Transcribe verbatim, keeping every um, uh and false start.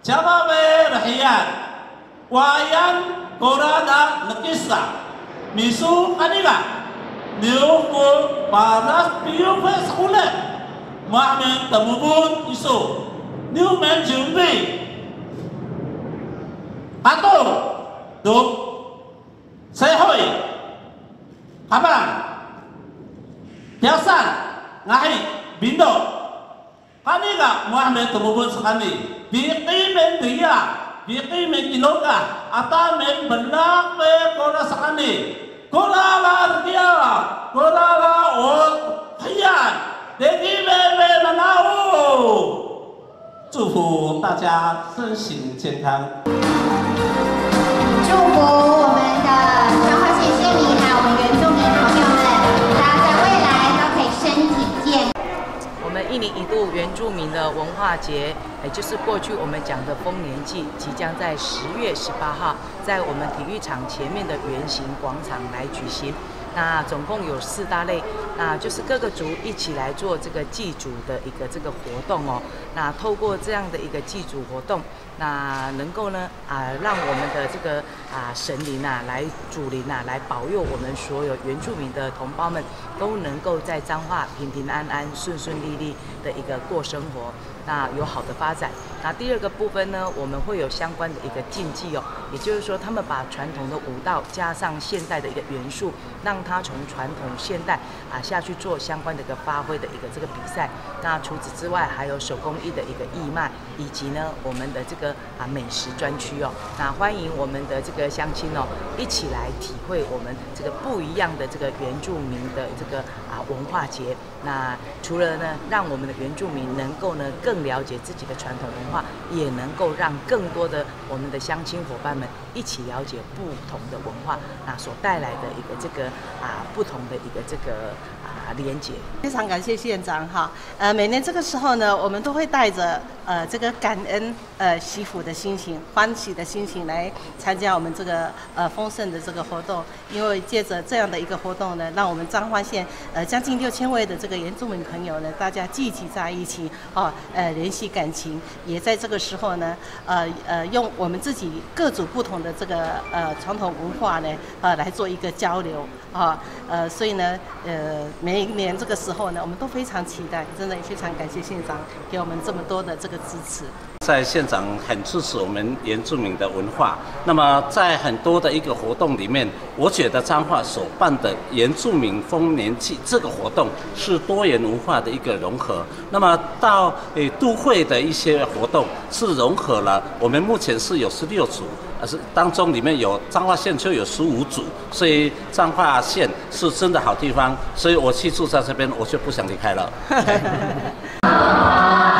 Jababe rahiyan, wayan korada nakisa, misu kaniga, niuko panas piupe sekolah, mahmen temubun isu, niu men jumbi, atau duk, sehoi, abang, biasan, ngahi, bindo, kaniga mahmen temubun sekali. Biqimen dia, biqimen kiloka, atau men benak me kora sakani, kora la dia, kora la ot hiyan, degi me me manau， 祝福大家身心健康。 祝福我们的彰化县县民还有我们原住民朋友们，大家在未来都可以身体健康。 我们一年一度原住民的文化节，也就是过去我们讲的丰年祭，即将在十月十八号在我们体育场前面的圆形广场来举行。那总共有四大类，那就是各个族一起来做这个祭祖的一个这个活动哦。那透过这样的一个祭祖活动，那能够呢啊，让我们的这个啊神灵啊来主灵啊来保佑我们所有原住民的同胞们都能够在彰化平平安安、顺顺利利的一个过生活，那有好的发展。那第二个部分呢，我们会有相关的一个竞技哦，也就是说，他们把传统的舞蹈加上现代的一个元素，让它从传统现代啊下去做相关的一个发挥的一个这个比赛。那除此之外，还有手工艺的一个义卖，以及呢我们的这个啊美食专区哦。那欢迎我们的这个乡亲哦，一起来体会我们这个不一样的这个原住民的这个啊文化节。那除了呢，让我们的原住民能够呢更了解自己的传统文化，也能够让更多的我们的乡亲伙伴们一起了解不同的文化，那所带来的一个这个啊不同的一个这个啊连结。 非常感谢县长哈，呃，每年这个时候呢，我们都会带着呃这个感恩呃祈福的心情、欢喜的心情来参加我们这个呃丰盛的这个活动，因为借着这样的一个活动呢，让我们彰化县呃将近六千位的这个原住民朋友呢，大家聚集在一起哦，呃联系感情，也在这个时候呢，呃呃用我们自己各族不同的这个呃传统文化呢，呃来做一个交流啊，呃所以呢，呃每一年这个时候呢，我们都非常期待，真的也非常感谢县长给我们这么多的这个支持。 在县长很支持我们原住民的文化，那么在很多的一个活动里面，我觉得彰化所办的原住民丰年祭这个活动是多元文化的一个融合。那么到诶都会的一些活动是融合了，我们目前是有十六组，而是当中里面有彰化县就有十五组，所以彰化县是真的好地方，所以我去住在这边，我就不想离开了。